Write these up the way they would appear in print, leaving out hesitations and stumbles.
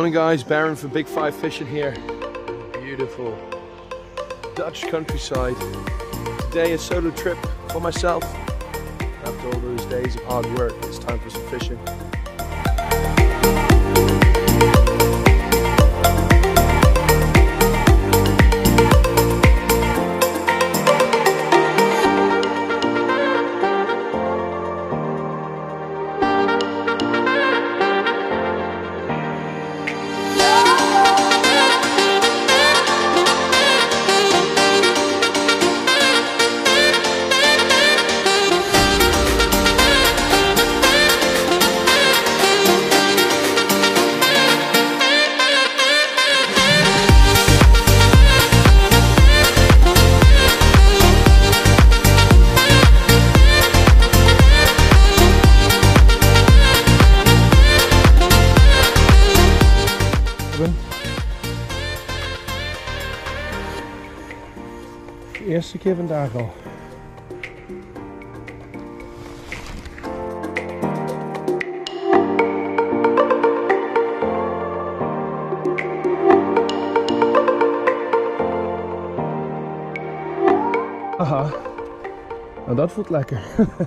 Morning guys, Baron for Big Five Fishing here. Beautiful Dutch countryside. Today a solo trip for myself. After all those days of hard work, it's time for some fishing. De eerste keer vandaag al. Aha, nou dat voelt lekker.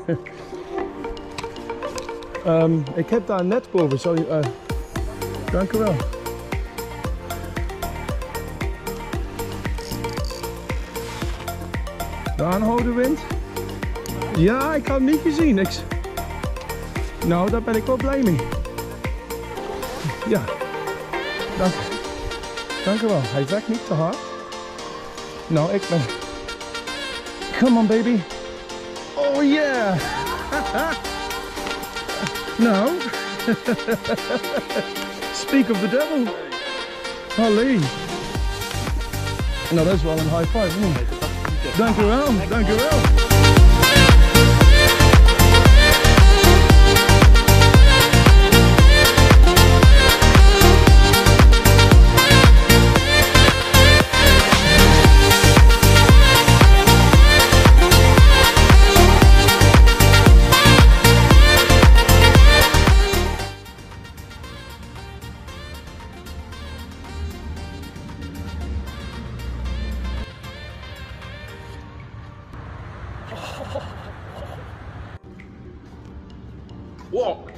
Ik heb daar net boven, sorry, dank u wel. De aanhouden wind. Ja, ik had hem niet gezien. Nou, daar ben ik wel blij mee. Ja, dank u wel. Hij trekt niet te hard. Nou, ik ben... Come on baby. Oh yeah. Nou. Speak of the devil. Allee. Nou, dat is wel een high five. Dank u wel, dank u wel. Walk.